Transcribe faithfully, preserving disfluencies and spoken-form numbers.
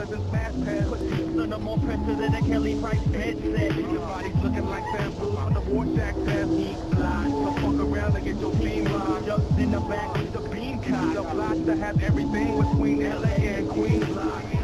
and smash pads. Put tips under more pressure than a Kelly Price headset. Your body's looking like bamboo on the war shack test. Eat fly, so fuck around and get your team live. Just in the back with the beam cock. The fly to have everything between L A and Queens.